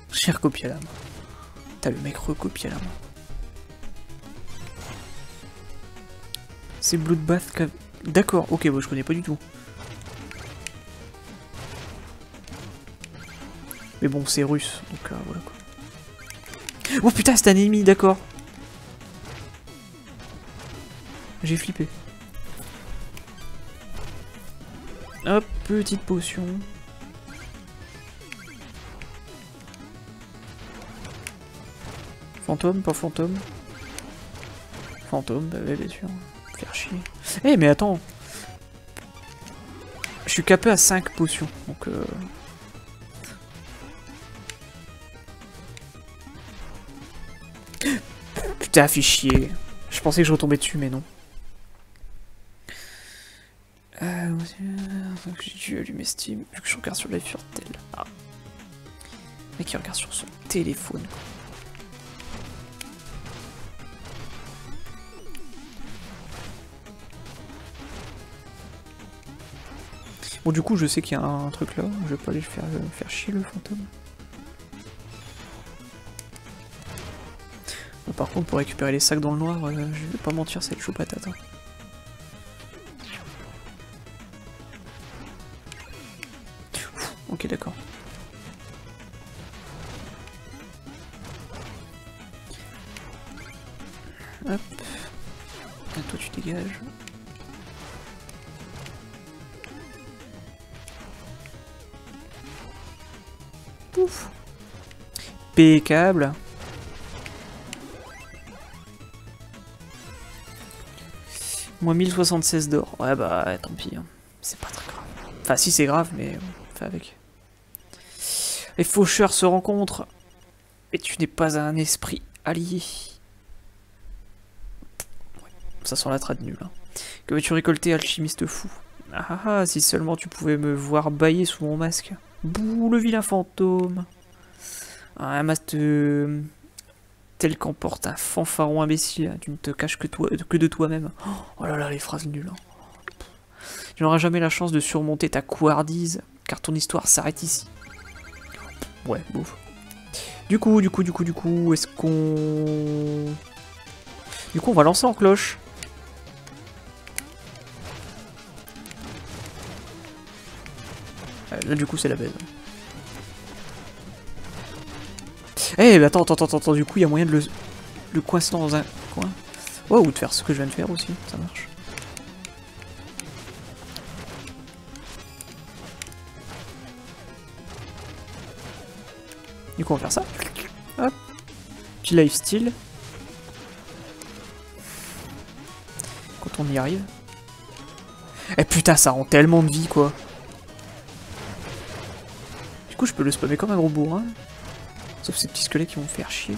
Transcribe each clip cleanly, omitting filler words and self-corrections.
J'ai recopié à la main. T'as le mec recopié à la main. C'est Bloodbath qu'a... D'accord, ok, bon, je connais pas du tout. Mais bon, c'est russe, donc voilà quoi. Oh putain, c'est un ennemi, d'accord. J'ai flippé. Hop, petite potion. Fantôme, pas fantôme. Fantôme, bah ouais, bien sûr. Faire chier. Eh, mais attends. Je suis capé à 5 potions, donc Putain, fait chier. Je pensais que je retombais dessus, mais non. J'ai dû allumer Steam, vu que je regarde sur la Furtel. Ah. Le mec, il regarde sur son téléphone. Bon, du coup, je sais qu'il y a un truc là. Je vais pas aller faire chier le fantôme. Bon, par contre, pour récupérer les sacs dans le noir, je vais pas mentir, c'est chaud patate. Hein. Ok, d'accord. Hop. Et toi, tu dégages. Pouf. Impeccable. Moins 1076 d'or. Ouais, bah, tant pis. Hein. C'est pas très grave. Enfin, si, c'est grave, mais on fait avec. Les faucheurs se rencontrent. Et tu n'es pas un esprit allié. Ouais, ça sent la trad nulle. Hein. Que veux-tu récolter, alchimiste fou? Ah ah ah, si seulement tu pouvais me voir bâiller sous mon masque. Bouh, le vilain fantôme. Un masque tel qu'emporte un fanfaron imbécile. Tu ne te caches que de toi-même. Oh là là, les phrases nulles. Hein. Tu n'auras jamais la chance de surmonter ta couardise, car ton histoire s'arrête ici. Ouais, bouf. Du coup, est-ce qu'on... Du coup, on va lancer en cloche. Là, du coup, c'est la baise. Eh, mais attends, du coup, il y a moyen de le coincer dans un coin. Oh, ou de faire ce que je viens de faire aussi, ça marche. Du coup, on va faire ça. Hop. Petit lifesteal. Quand on y arrive. Eh putain, ça rend tellement de vie, quoi. Du coup, je peux le spammer comme un gros bourrin. Sauf ces petits squelettes qui vont me faire chier.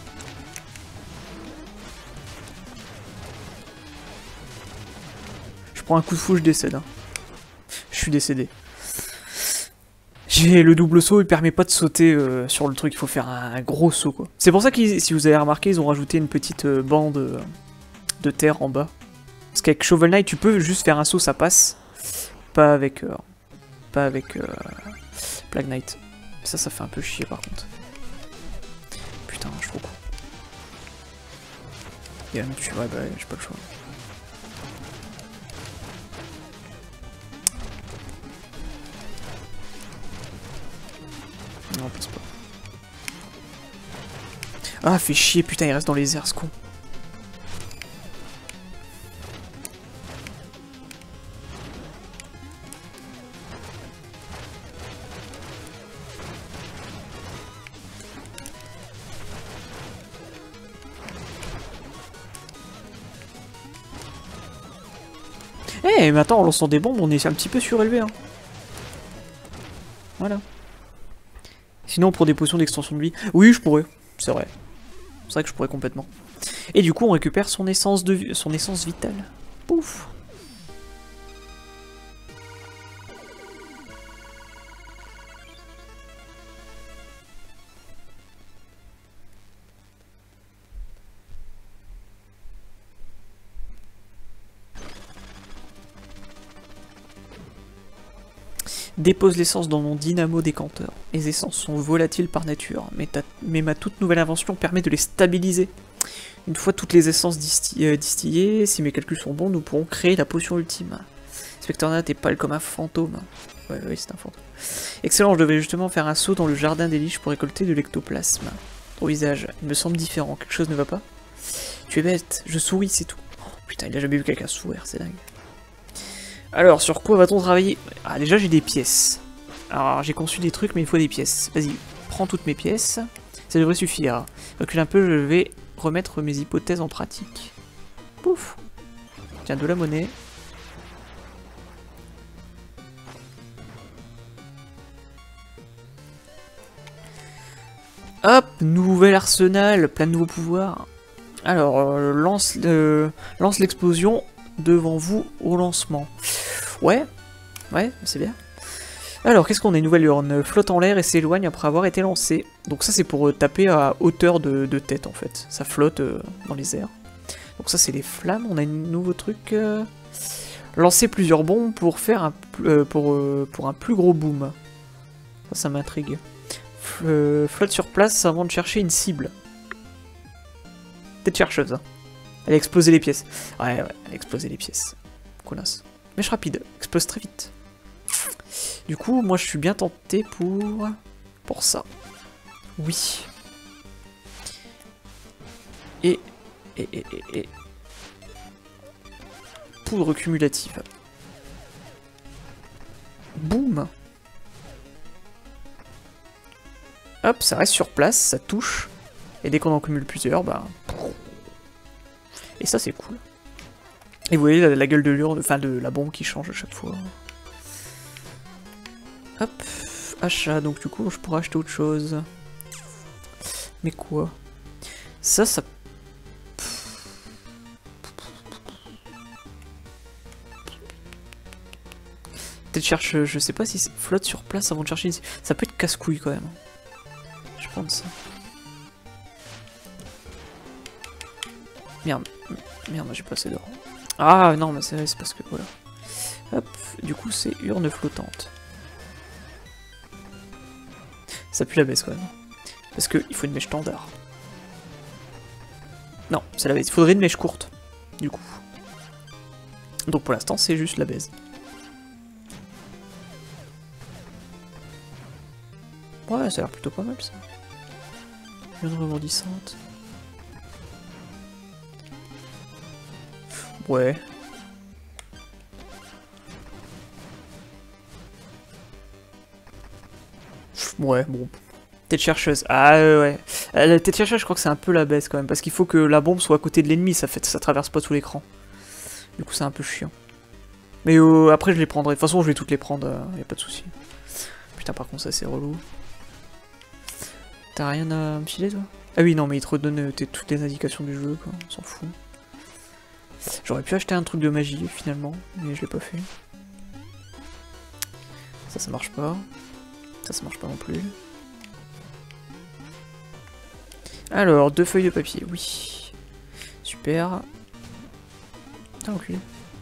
Je prends un coup de fou, je décède. Hein. Je suis décédé. J'ai le double saut, il permet pas de sauter sur le truc, il faut faire un gros saut quoi. C'est pour ça que si vous avez remarqué, ils ont rajouté une petite bande de terre en bas. Parce qu'avec Shovel Knight, tu peux juste faire un saut, ça passe. Pas avec Plague Knight. Ça fait un peu chier par contre. Putain, je suis trop con. Il va me tuer, ouais bah j'ai pas le choix. Non, passe pas. Ah, fait chier, putain, il reste dans les airs, ce con. Eh, mais attends, en lançant des bombes, on est un petit peu surélevé, hein. Voilà. Sinon, pour des potions d'extension de vie... Oui, je pourrais, c'est vrai. C'est vrai que je pourrais complètement. Et du coup, on récupère son essence vitale. Pouf. Dépose l'essence dans mon dynamo décanteur. Les essences sont volatiles par nature, mais ma toute nouvelle invention permet de les stabiliser. Une fois toutes les essences distillées, si mes calculs sont bons, nous pourrons créer la potion ultime. Spectre Nat est pâle comme un fantôme. Ouais, oui, c'est un fantôme. Excellent, je devais justement faire un saut dans le jardin des liches pour récolter de l'ectoplasme. Ton visage, il me semble différent, quelque chose ne va pas? Tu es bête, je souris, c'est tout. Oh, putain, il a jamais vu quelqu'un sourire, c'est dingue. Alors, sur quoi va-t-on travailler? Ah, déjà, j'ai des pièces. Alors, j'ai conçu des trucs, mais il faut des pièces. Vas-y, prends toutes mes pièces. Ça devrait suffire. Recule un peu, je vais remettre mes hypothèses en pratique. Pouf. Tiens, de la monnaie. Hop, nouvel arsenal, plein de nouveaux pouvoirs. Alors, lance l'explosion devant vous au lancement. Ouais, c'est bien. Alors, qu'est-ce qu'on a? Une nouvelle urne flotte en l'air et s'éloigne après avoir été lancée. Donc ça, c'est pour taper à hauteur de tête, en fait. Ça flotte dans les airs. Donc ça, c'est les flammes. On a un nouveau truc. Lancer plusieurs bombes pour faire pour un plus gros boom. Ça m'intrigue. Flotte sur place avant de chercher une cible. Tête chercheuse. Hein. Elle a explosé les pièces. Ouais, elle a explosé les pièces. Connasse. Mèche rapide, explose très vite. Du coup, moi je suis bien tenté pour ça. Oui. Et poudre cumulative. Boum. Hop, ça reste sur place, ça touche. Et dès qu'on en cumule plusieurs, bah... Et ça, c'est cool. Et vous voyez la gueule de l'urne, enfin de la bombe qui change à chaque fois. Hop, achat, donc du coup, je pourrais acheter autre chose. Mais quoi? Ça... Peut-être cherche, je sais pas si c'est flotte sur place avant de chercher une... Ça peut être casse-couille quand même. Je prends ça. Merde, j'ai pas assez d'or. Ah non, mais c'est parce que voilà. Hop, du coup c'est urne flottante. Ça pue la baisse quand même. Parce qu'il faut une mèche standard. Non, c'est la baisse. Il faudrait une mèche courte, du coup. Donc pour l'instant c'est juste la baise. Ouais, ça a l'air plutôt pas mal ça. Urne rebondissante. Ouais. Ouais, bon. Tête chercheuse. Ah ouais. La tête chercheuse, je crois que c'est un peu la baisse quand même. Parce qu'il faut que la bombe soit à côté de l'ennemi. Ça traverse pas tout l'écran. Du coup, c'est un peu chiant. Mais après, je les prendrai. De toute façon, je vais toutes les prendre. Y a pas de souci. Putain, par contre, ça c'est relou. T'as rien à me filer, toi? Ah oui, non, mais il te redonne toutes les indications du jeu, quoi. On s'en fout. J'aurais pu acheter un truc de magie finalement, mais je l'ai pas fait. Ça marche pas. Ça marche pas non plus. Alors, 2 feuilles de papier, oui. Super. Putain, enculé.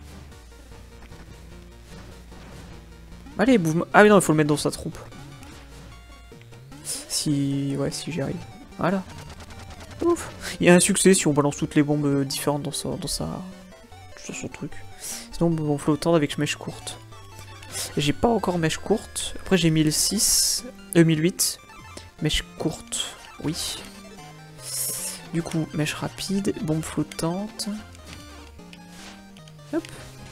Allez, boum. Ah mais non, il faut le mettre dans sa trompe. Si... Ouais, si j'y arrive. Voilà. Ouf. Il y a un succès si on balance toutes les bombes différentes dans son truc. Sinon, bombe flottante avec mèche courte. J'ai pas encore mèche courte. Après, j'ai 1008. Mèche courte. Oui. Du coup, mèche rapide. Bombe flottante. Hop.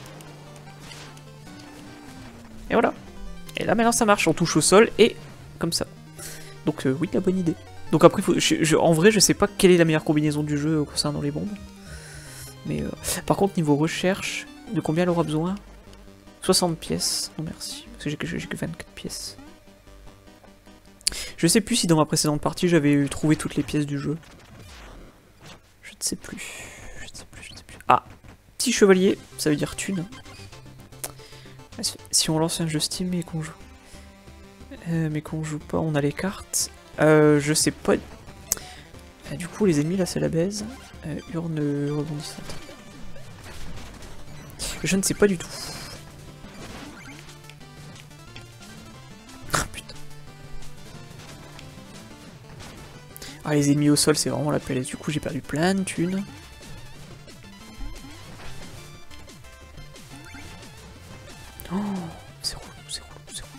Et voilà. Et là, maintenant, ça marche. On touche au sol et comme ça. Donc, oui, la bonne idée. Donc après, en vrai, je sais pas quelle est la meilleure combinaison du jeu concernant les bombes. Mais par contre, niveau recherche, de combien elle aura besoin? 60 pièces. Non, merci. Parce que j'ai que 24 pièces. Je sais plus si dans ma précédente partie, j'avais trouvé toutes les pièces du jeu. Je ne sais plus. Je ne sais plus. Ah, petit chevalier, ça veut dire thune. Si on lance un jeu Steam et qu'on joue... mais qu'on joue pas, on a les cartes... je sais pas... du coup, les ennemis, là, c'est la baise. Urne rebondissante. Je ne sais pas du tout. Ah, les ennemis au sol, c'est vraiment la pelle. Du coup, j'ai perdu plein de thunes. Oh, c'est relou, c'est relou, c'est relou.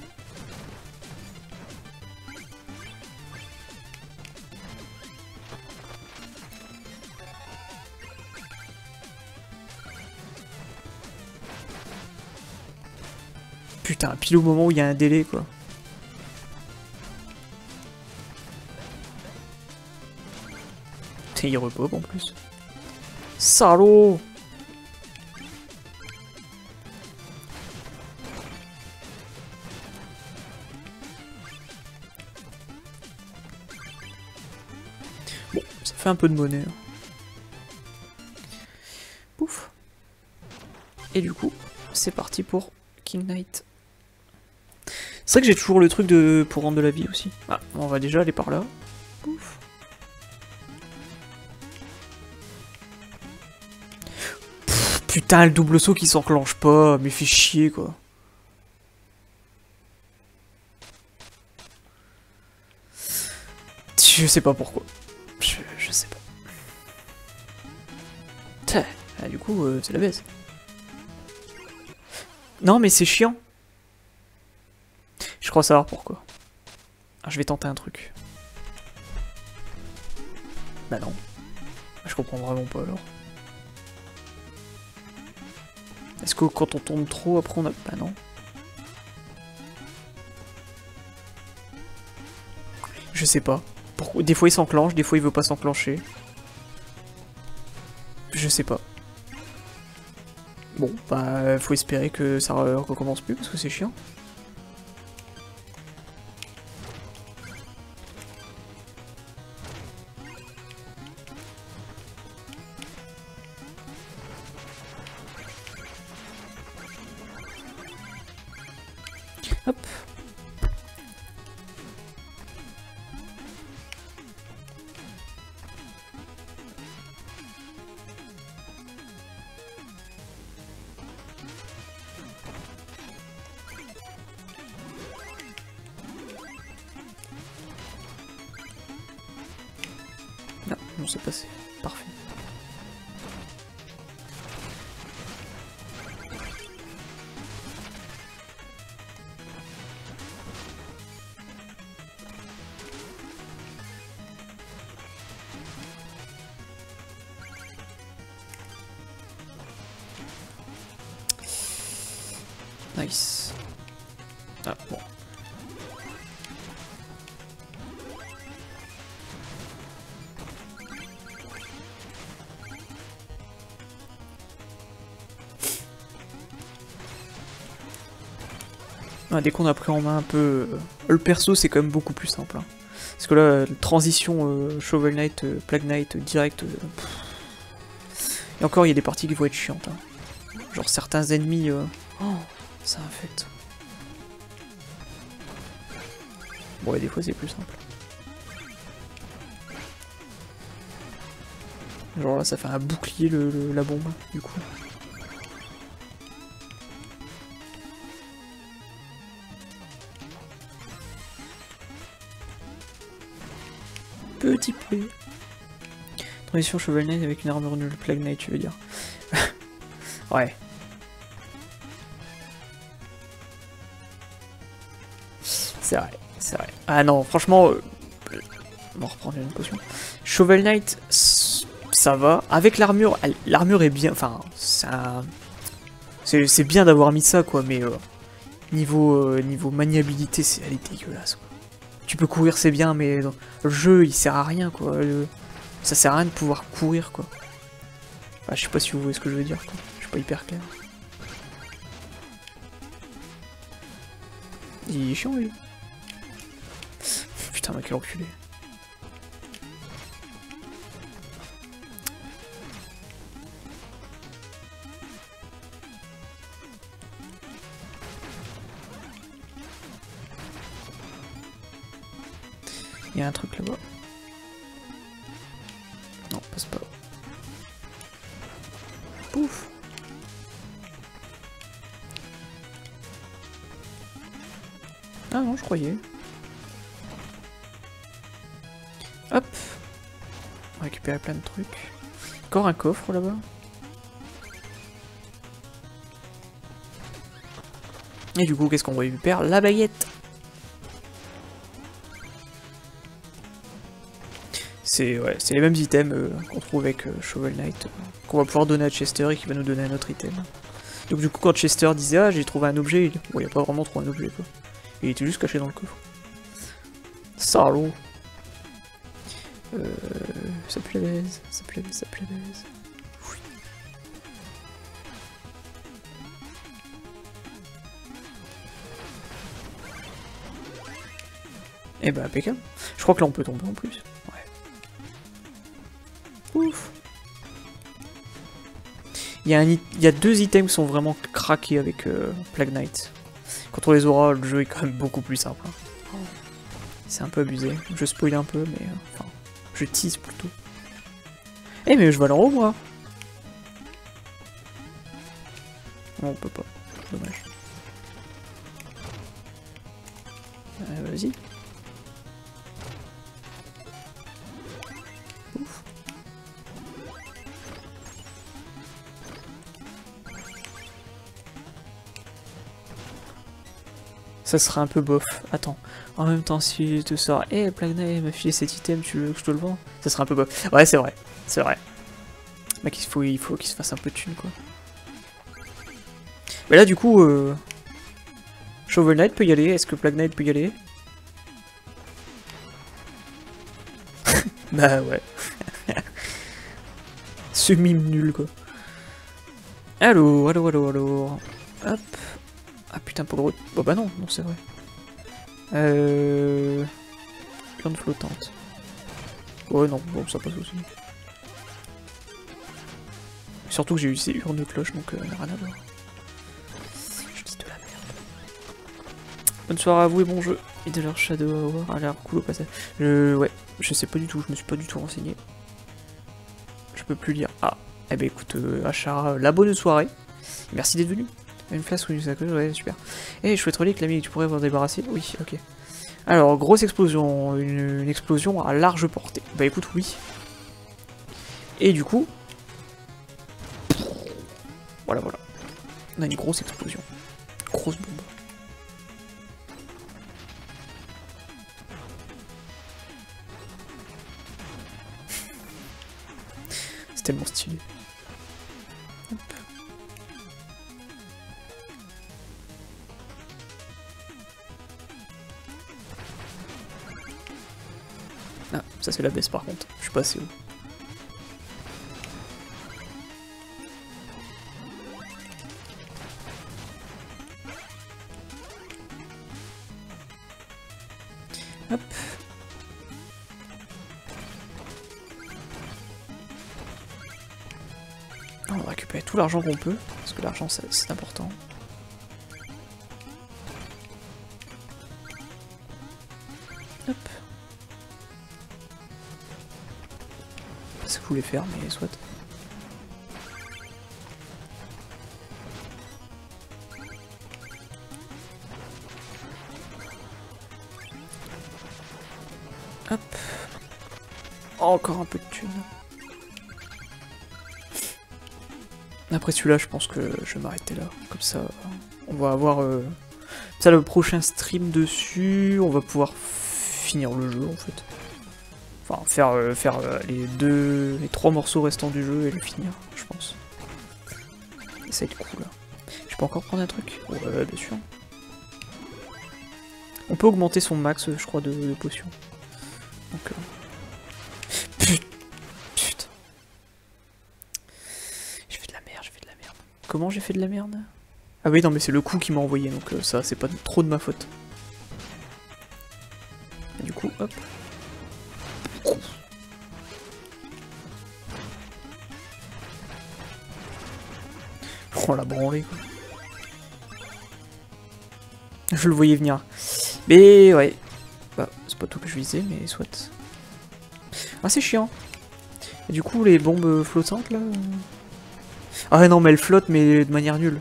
Putain, pile au moment où il y a un délai, quoi. Il repop en plus. Salaud! Bon, ça fait un peu de monnaie. Hein. Pouf. Et du coup, c'est parti pour King Knight. C'est vrai que j'ai toujours le truc de pour rendre de la vie aussi. Ah, on va déjà aller par là. Pouf. Putain, le double saut qui s'enclenche pas, mais fait chier quoi. Je sais pas pourquoi. Je sais pas. Tiens, ah, du coup, c'est la baisse. Non, mais c'est chiant. Je crois savoir pourquoi. Ah, je vais tenter un truc. Bah non. Je comprends vraiment pas alors. Est-ce que quand on tombe trop, après on a... Bah non. Je sais pas. Pourquoi... Des fois il s'enclenche, des fois il veut pas s'enclencher. Je sais pas. Bon, bah faut espérer que ça recommence plus parce que c'est chiant. Hop. Non, non c'est passé. Parfait. Nice. Ah, bon. Ah, dès qu'on a pris en main un peu... le perso, c'est quand même beaucoup plus simple. Hein. Parce que là, transition Shovel Knight, Plague Knight, direct... Et encore, il y a des parties qui vont être chiantes. Hein. Genre certains ennemis... Oh, ça infecte. Bon, et des fois, c'est plus simple. Genre là, ça fait un bouclier, la bombe, du coup. Petit P. Transition Shovel Knight avec une armure nulle. Plague Knight, tu veux dire. Ouais. C'est vrai, c'est vrai. Ah non, franchement... on va reprendre une potion. Shovel Knight, ça va. Avec l'armure, l'armure est bien... Enfin, ça... C'est bien d'avoir mis ça, quoi, mais... niveau maniabilité, elle est dégueulasse, quoi. Tu peux courir, c'est bien, mais le jeu, il sert à rien, quoi. Ça sert à rien de pouvoir courir, quoi. Enfin, je sais pas si vous voyez ce que je veux dire, quoi. Je suis pas hyper clair. Il est chiant, lui. Putain, mais quel enculé. Il y a un truc là-bas. Non, passe pas. Pouf. Ah non, je croyais. Hop. récupérer plein de trucs. Encore un coffre là-bas. Et du coup, qu'est-ce qu'on récupère? La baguette. C'est ouais, les mêmes items qu'on trouve avec Shovel Knight, qu'on va pouvoir donner à Chester et qui va nous donner un autre item. Donc du coup, quand Chester disait « Ah, j'ai trouvé un objet », il n'y a pas vraiment trouvé un objet, quoi. Il était juste caché dans le coffre. Salaud. Ça pue la baise, ça pue la baise, ça pue la baise. Oui. Eh bah, impeccable. Je crois que là, on peut tomber en plus. Ouais. Ouf. Il y a deux items qui sont vraiment craqués avec Plague Knight. Quand on les aura, le jeu est quand même beaucoup plus simple. Hein. C'est un peu abusé. Je spoil un peu, mais enfin, je tease plutôt. Eh mais je vole en haut, moi. Non, on peut pas. Dommage. Vas-y. Ouf. Ça serait un peu bof. Attends. En même temps, si je te sors, hey, Plague Knight m'a filé cet item, tu veux que je te le vends? Ça serait un peu bof. Ouais, c'est vrai. C'est vrai. Mec, il faut qu'il se fasse un peu de thune, quoi. Mais là, du coup, Shovel Knight peut y aller. Est-ce que Plague Knight peut y aller? Bah ouais. Ce mime nul, quoi. Allo, allo, allo, allo. Hop. Ah putain, pour le route. Oh bah non, non, c'est vrai. Urne flottante. Ouais, non, bon, ça passe aussi. Surtout que j'ai eu ces urnes de cloche, donc rien à voir. Je dis de la merde. Bonne soirée à vous et bon jeu. Et de leur Shadow Hour a l'air cool au passage. Ouais, je sais pas du tout, je me suis pas du tout renseigné. Je peux plus lire. Ah, eh ben écoute, Achara, la bonne soirée. Merci d'être venu. Une flasque ou une sacoche, ouais, super. Et chouette relique, l'ami, tu pourrais vous en débarrasser? Oui, ok. Alors, grosse explosion, une explosion à large portée. Bah écoute, oui. Et du coup... Voilà, voilà. On a une grosse explosion. Grosse bombe. C'est tellement stylé. Hop. Ah, ça c'est la baisse par contre. Je suis pas assez haut. Hop. On va récupérer tout l'argent qu'on peut, parce que l'argent c'est important. Hop. C'est ce que je voulais faire, mais soit. Hop. Oh, encore un peu de thunes. Après celui-là, je pense que je vais m'arrêter là. Comme ça, on va avoir ça le prochain stream dessus. On va pouvoir finir le jeu en fait. Enfin, faire les 3 morceaux restants du jeu et le finir, je pense. Ça va être cool. Je peux encore prendre un truc? Ouais, bien sûr. On peut augmenter son max, je crois, de potions. Donc, putain. J'ai fait de la merde, Comment j'ai fait de la merde? Ah oui, non, mais c'est le coup qui m'a envoyé, donc ça, c'est pas trop de ma faute. Et du coup, hop. Oh la branlée, quoi. Je le voyais venir. Mais ouais. Bah, c'est pas tout que je visais, mais soit. Ah, c'est chiant. Et du coup, les bombes flottantes, là... Ah non, mais elles flottent, mais de manière nulle.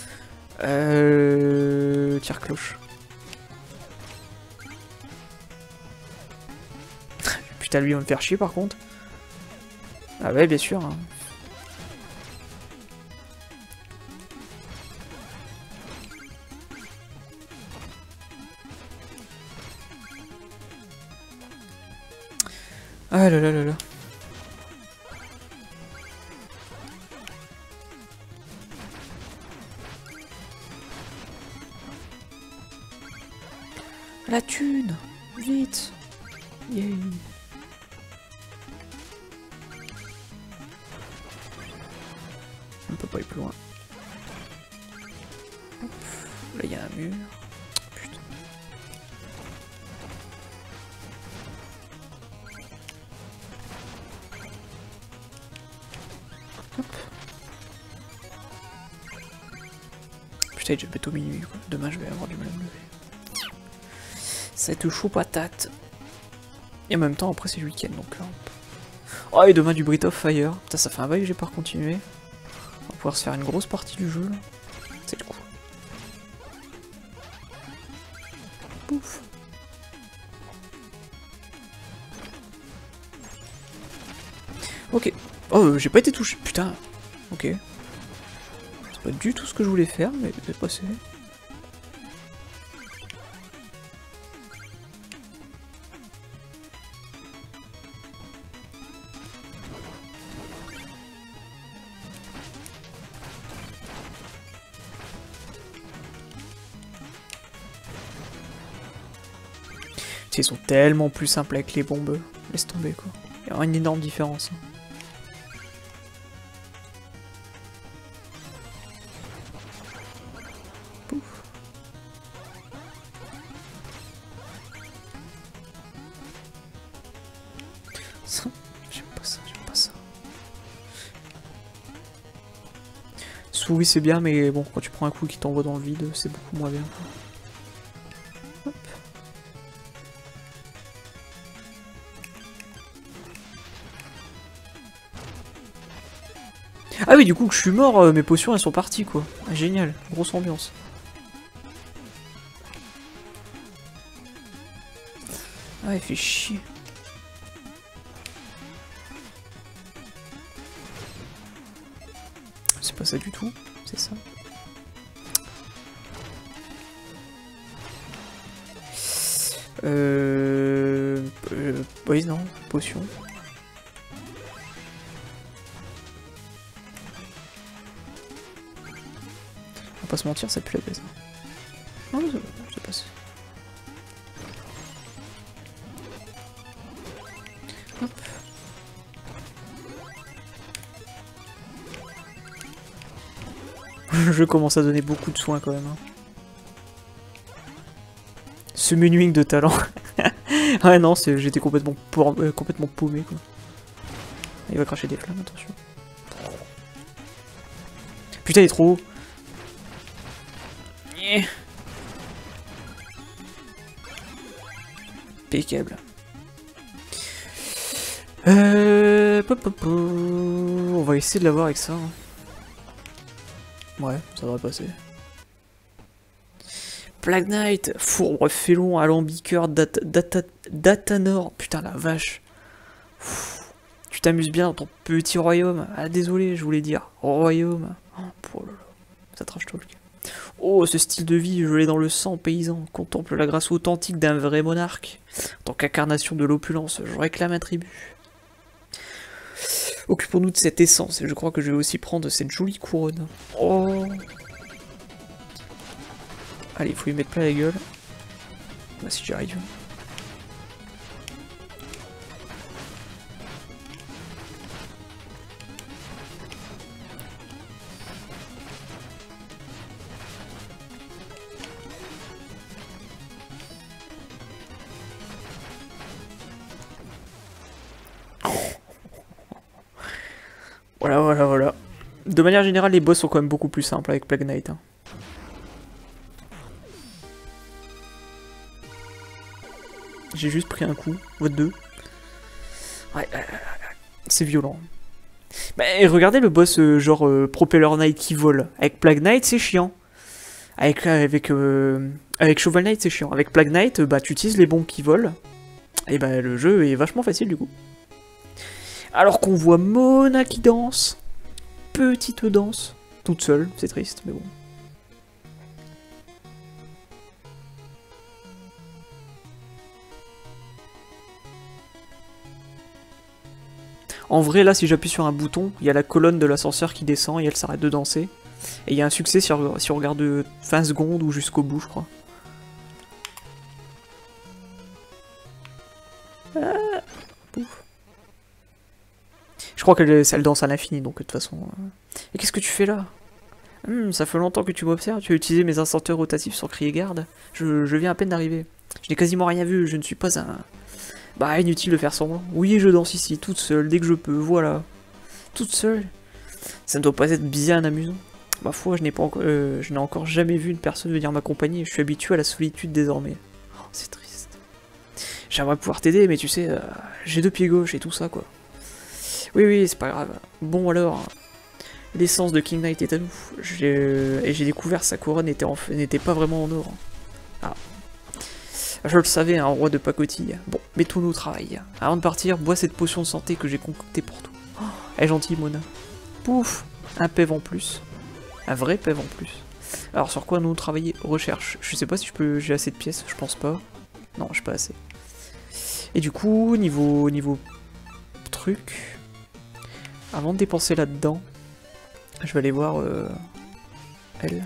Tire-cloche. Putain, lui, il va me faire chier, par contre. Ah ouais, bien sûr. Hein. Ah là là là là. La thune! Vite! Yeah. On peut pas aller plus loin. Hop. Là il y a un mur. Putain. Hop. Putain, j'ai bientôt minuit quoi. Demain je vais avoir du mal à me lever. Ça va être chaud patate. Et en même temps après c'est le week-end donc là. Oh et demain du Breath of Fire. Putain ça fait un bail que j'ai pas continué. On va pouvoir se faire une grosse partie du jeu là. C'est le coup. Pouf. Ok. Oh j'ai pas été touché. Putain. Ok. C'est pas du tout ce que je voulais faire mais c'est passé. Ils sont tellement plus simples avec les bombes. Laisse tomber quoi. Il y a une énorme différence. Hein. Pouf. Ça, j'aime pas ça, j'aime pas ça. Souris c'est bien mais bon quand tu prends un coup qui t'envoie dans le vide c'est beaucoup moins bien. Quoi. Hop. Ah oui, du coup que je suis mort, mes potions elles sont parties quoi. Ah, génial, grosse ambiance. Ah, il fait chier. C'est pas ça du tout, c'est ça. Oui, non, potion. On va pas se mentir, ça pue la baise. Non, c'est passé. Hop. Je commence à donner beaucoup de soins quand même. Hein. Ce menuing de talent. Ouais, non, j'étais complètement paumé quoi. Il va cracher des flammes, attention. Putain, il est trop haut. Impeccable. On va essayer de l'avoir avec ça. Hein. Ouais, ça devrait passer. Plague Knight, fourbre félon, alambiqueur, datanor. Putain la vache. Tu t'amuses bien dans ton petit royaume. Ah désolé, je voulais dire royaume. Oh là là, ça trash talk. Oh, ce style de vie, je l'ai dans le sang, paysan. Contemple la grâce authentique d'un vrai monarque. En tant qu'incarnation de l'opulence, je réclame un tribut. Occupons-nous de cette essence, et je crois que je vais aussi prendre cette jolie couronne. Oh. Allez, il faut lui mettre plein la gueule. Bah, si j'y arrive. Voilà, voilà, voilà. De manière générale, les boss sont quand même beaucoup plus simples avec Plague Knight. Hein. J'ai juste pris un coup, ou deux. Ouais, c'est violent. Bah, et regardez le boss genre Propeller Knight qui vole. Avec Plague Knight, c'est chiant. Avec Shovel Knight, c'est chiant. Avec Plague Knight, bah tu utilises les bombes qui volent. Et bah le jeu est vachement facile du coup. Alors qu'on voit Mona qui danse. Petite danse. Toute seule, c'est triste, mais bon. En vrai, là, si j'appuie sur un bouton, il y a la colonne de l'ascenseur qui descend et elle s'arrête de danser. Et il y a un succès si on regarde 20 secondes ou jusqu'au bout, je crois. Ah, pouf. Je crois qu'elle danse à l'infini, donc de toute façon... Et qu'est-ce que tu fais là? Ça fait longtemps que tu m'observes, tu as utilisé mes ascenseurs rotatifs sur crier garde. Je viens à peine d'arriver. Je n'ai quasiment rien vu, je ne suis pas un... Bah, inutile de faire semblant. Oui, je danse ici, toute seule, dès que je peux, voilà. Toute seule. Ça ne doit pas être bien amusant. Ma foi, je n'ai encore jamais vu une personne venir m'accompagner. Je suis habitué à la solitude désormais. Oh, c'est triste. J'aimerais pouvoir t'aider, mais tu sais, j'ai 2 pieds gauche et tout ça, quoi. Oui, c'est pas grave. Bon alors, l'essence de King Knight est à nous. Et j'ai découvert sa couronne n'était pas vraiment en or. Ah. Je le savais, un roi de pacotille. Bon, mettons-nous au travail. Avant de partir, bois cette potion de santé que j'ai concoctée pour toi. Oh, elle est gentille, Mona. Pouf, un PEV en plus. Un vrai PEV en plus. Alors, sur quoi nous travailler? Recherche. Je sais pas si j'ai assez de pièces, je pense pas. Non, j'ai pas assez. Et du coup, niveau truc, avant de dépenser là-dedans, je vais aller voir elle.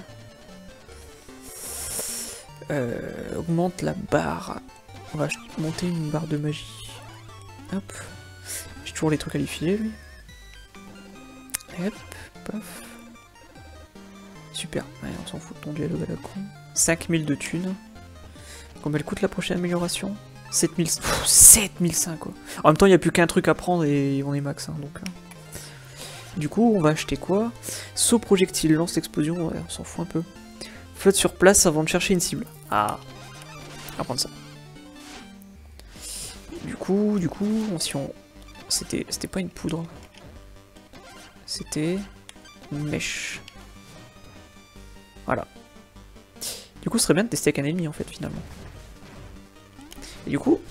Augmente la barre. On va monter une barre de magie. Hop. J'ai toujours les trucs à lui filer, lui. Hop, paf. Super. Allez, on s'en fout de ton dialogue à la con. 5000 de thunes. Combien elle coûte la prochaine amélioration? 7000. 7005 quoi. En même temps, il n'y a plus qu'un truc à prendre et on est max. Hein, donc, Du coup, on va acheter quoi? Saut projectile, lance l'explosion. Ouais, on s'en fout un peu. Flotte sur place avant de chercher une cible. Ah. On va prendre ça. Du coup, si on... C'était pas une poudre. C'était une mèche. Voilà. Du coup, ce serait bien de tester avec un ennemi, en fait, finalement. Et du coup...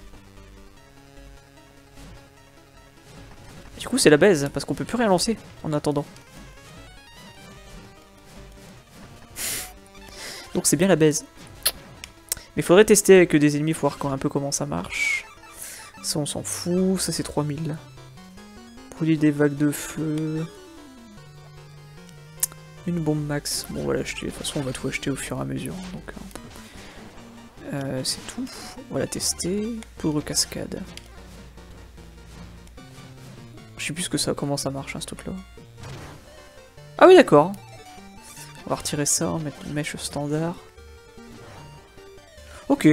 c'est la baise, parce qu'on peut plus rien lancer, en attendant. Donc c'est bien la baise. Mais faudrait tester avec des ennemis, faut voir un peu comment ça marche. Ça on s'en fout, ça c'est 3000. Produit des vagues de feu. Une bombe max. Bon voilà, acheter. De toute façon on va tout acheter au fur et à mesure. Donc c'est tout. On va la tester. Poudre cascade. Je sais plus comment ça marche hein, ce truc là. Ah oui d'accord. On va retirer ça, on va mettre une mèche standard. Ok.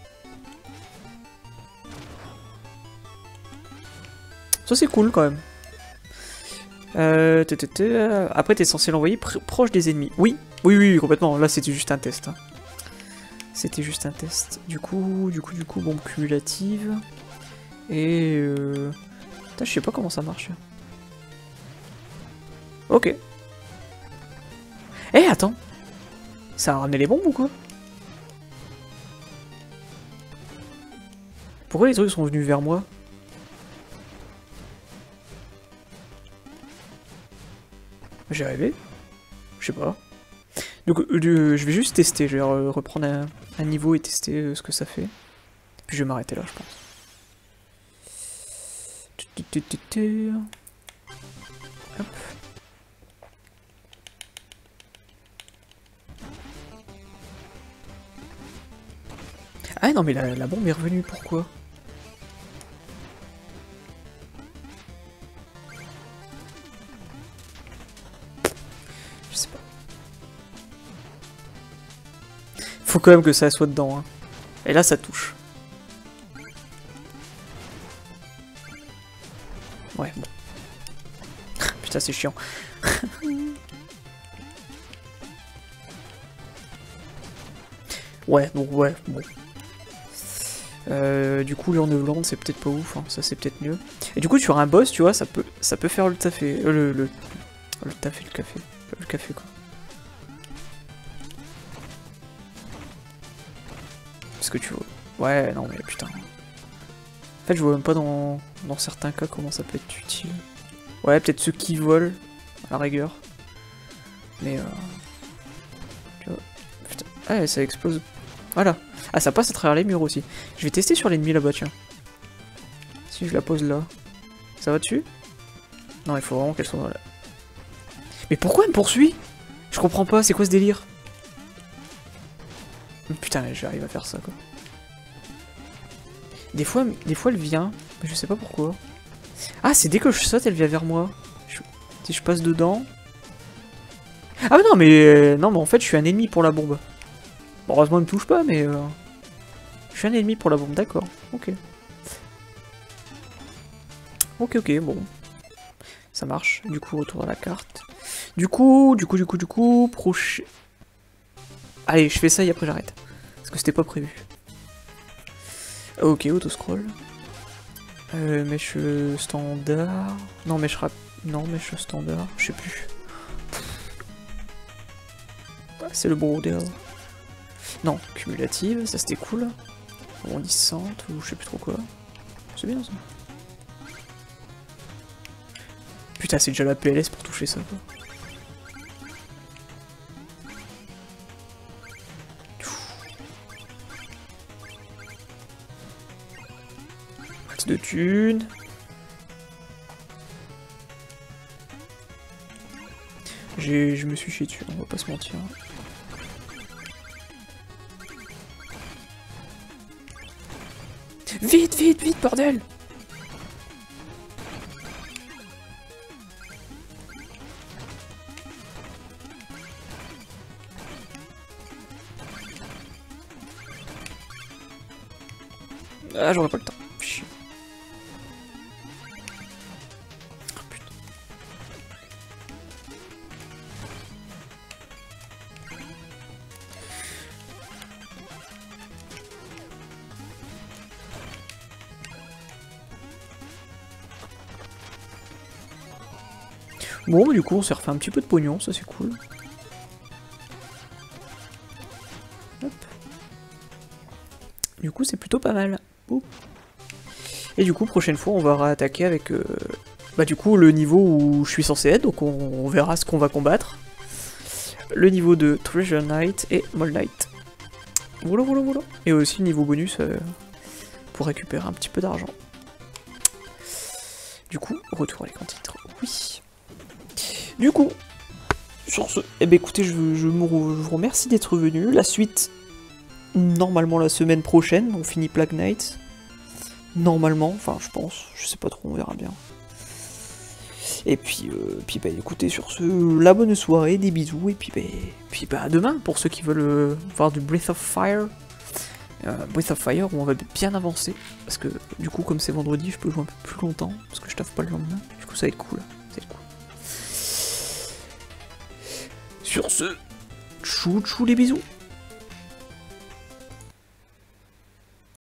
Ça c'est cool quand même. Après t'es censé l'envoyer proche des ennemis. Oui, complètement. Là c'était juste un test. Hein. C'était juste un test. Du coup, bombe cumulative. Et putain, je sais pas comment ça marche. Ok. Eh, attends. Ça a ramené les bombes ou quoi? Pourquoi les trucs sont venus vers moi? J'ai rêvé? Je sais pas. Donc, je vais juste tester. Je vais reprendre un niveau et tester ce que ça fait. Puis je vais m'arrêter là, je pense. Hop. Ah non mais la bombe est revenue, pourquoi? Je sais pas. Faut quand même que ça soit dedans. Hein. Et là ça touche. Ouais, bon. Putain c'est chiant. Ouais, donc ouais, bon. Du coup, l'urne c'est peut-être pas ouf, hein. Ça c'est peut-être mieux. Et du coup, sur un boss, tu vois, ça peut faire le tafé. Le tafé, le café. Le café, quoi. Parce que tu vois. Ouais, non, mais putain. En fait, je vois même pas dans certains cas comment ça peut être utile. Ouais, peut-être ceux qui volent, à la rigueur. Mais tu vois. Putain. Ah, ça explose. Voilà. Ah, ça passe à travers les murs aussi. Je vais tester sur l'ennemi là-bas, tiens. Si je la pose là. Ça va dessus? Non, il faut vraiment qu'elle soit là. Mais pourquoi elle me poursuit? Je comprends pas, c'est quoi ce délire? Putain, j'arrive à faire ça, quoi. Des fois elle vient, mais je sais pas pourquoi. Ah, c'est dès que je saute, elle vient vers moi. Si je passe dedans... Ah non, mais en fait, je suis un ennemi pour la bombe. Bon, heureusement, elle me touche pas, mais... Je suis un ennemi pour la bombe, d'accord. Ok. Ok, bon. Ça marche. Du coup, retour à la carte. Du coup, prochain... Allez, je fais ça et après j'arrête. Parce que c'était pas prévu. Ok, autoscroll. Mèche standard... Non, mèche rap... Non, mèche standard, je sais plus. C'est le bordel. Non, cumulative, ça c'était cool. Rebondissante, ou je sais plus trop quoi. C'est bien ça. Putain, c'est déjà la PLS pour toucher ça, quoi. Max de thunes. Je me suis chié dessus, on va pas se mentir. Vite, vite, vite, bordel! Ah, j'aurais pas le temps. Chier. Oh, putain. Bon, du coup, on s'est refait un petit peu de pognon, ça c'est cool. Hop. Du coup, c'est plutôt pas mal. Ouh. Et du coup, prochaine fois, on va réattaquer avec bah, du coup, le niveau où je suis censé être, donc on verra ce qu'on va combattre. Le niveau de Treasure Knight et Mole Knight. Voilà. Et aussi le niveau bonus pour récupérer un petit peu d'argent. Du coup, retour à l'écran titre. Oui. Du coup, sur ce, eh ben écoutez, je vous remercie d'être venu. La suite, normalement la semaine prochaine, on finit Plague Knight. Normalement, enfin je pense, je sais pas trop, on verra bien. Et puis bah écoutez, sur ce, la bonne soirée, des bisous, et puis bah à demain, pour ceux qui veulent voir du Breath of Fire. Breath of Fire où on va bien avancer, parce que du coup comme c'est vendredi, je peux jouer un peu plus longtemps, parce que je taffe pas le lendemain, du coup ça va être cool. Sur ce, chou les bisous.